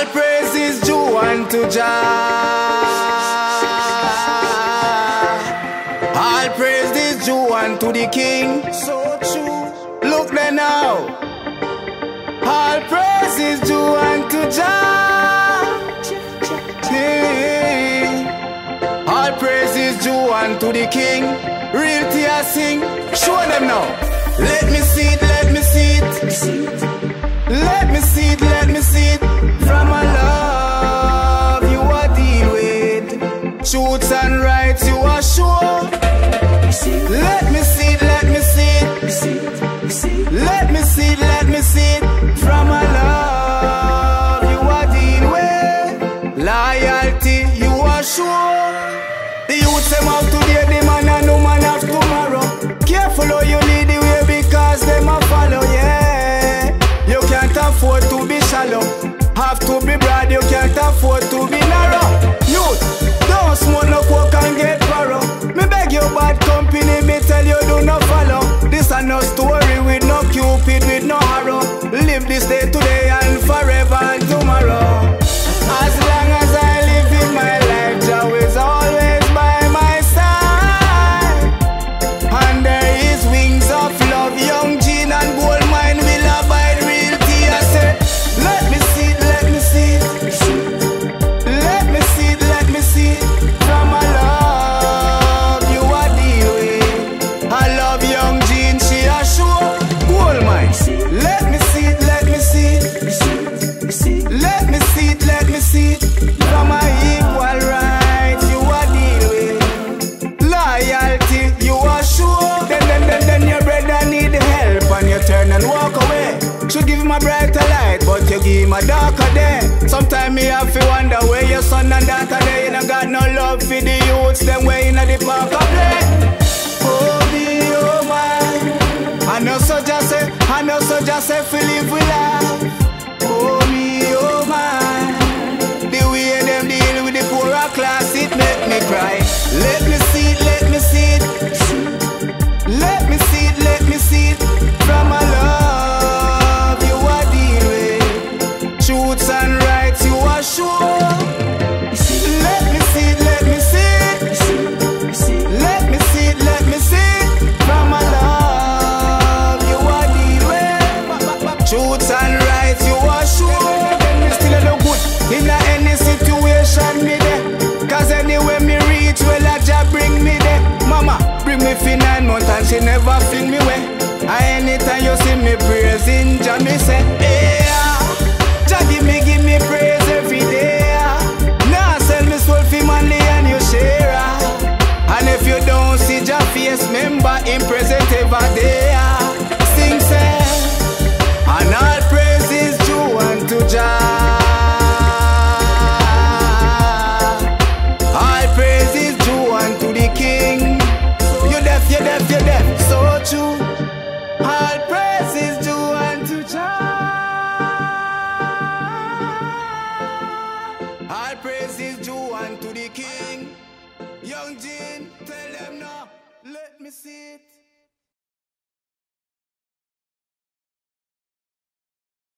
All praise is due unto Jah. All praise is due unto the King. So true. Look there now. All praise is due unto Jah. All praise is due unto the King. Realty I sing. Show them now. Let me see it, let me see it. Let me see it, let me see it. From a love you are deal with. Truths and rights you are sure. Let me see it, let me see it. Let me see it, let me see it. From a love you are deal with. Loyalty you are sure. The youth them out today, the man and no man of tomorrow. Careful how you lead the way because them a follow, yeah. You can't afford to be shallow. Have to be broad, you can't afford to be narrow. Youth, don't smoke no coke and get borrow. Me beg you bad company, me tell you do not follow. This a no story with no cupid, with no arrow. Live this day today and forever and tomorrow. As long as I live in my life, Jah is always by my side. And there is wings of love, young Gene and gold mine will abide. Realty I say, let me see it, let me see it. Let me see it, let me see it. From a love you are deal with. I love young Gene, she a sure gold mine. Let me see it, let me see it. Let me see it, let me see it. From a equal right you are deal with. Loyalty you are sure. Then your brother need help and you turn and walk away. Should give him a brighter light, but you give him a darker day. Sometimes me have to wonder where your son and daughter they ain't got no love for the youths. Them way in the park of play. Oh me, oh my. I know so just say, I know so just say, feel live with life. Oh me, oh my. The way them deal with the poorer class, it make me cry. Let me see it, let me see it. Let me see it, let me see it. From a love you are deal with. Truths and rights you are sure. Let me see it, let me see it. Let me see it, let me see it. From a love you are deal with. Truths and rights you are sure. Me still no good in any situation me there. Cause anywhere me reach, well a Jah bring me there. Mama bring me for 9 months and she never fling me away. And anytime you see me praising Jah, me say, yeah. Jah give me praise every day. Now sell me soul for manly and you share. And if you don't see Jah face, remember him present every day. Sing say, and all praise is due unto Jah. All praise is due unto the King. You deaf, you deaf, you deaf, so true. All praise is due unto Jah. All praise is due unto the King. Young Gene, tell them now, let me see it.